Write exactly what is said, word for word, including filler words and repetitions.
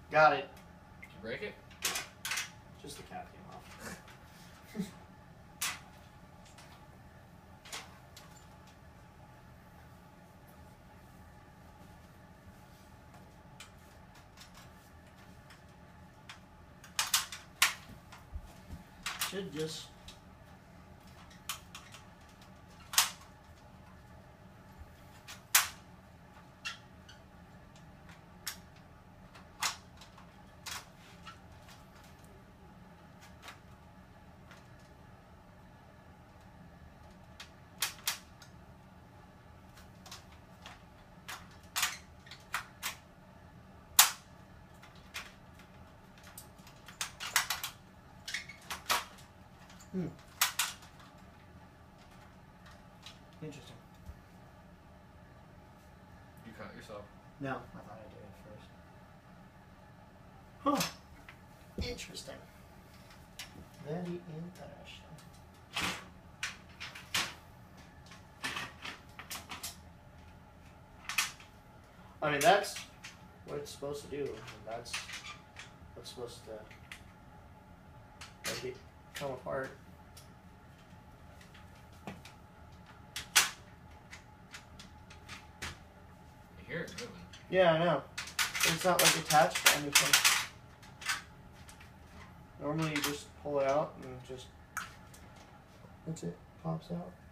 Got it. Did you break it? Just the cap came off. Should just. Hmm. Interesting. You cut yourself. No, I thought I did it first. Huh. Interesting. Very interesting. I mean, that's what it's supposed to do. And that's what's supposed to make it come apart. You hear it moving. Yeah, I know. It's not like attached to anything. Normally you just pull it out and just, that's it, pops out.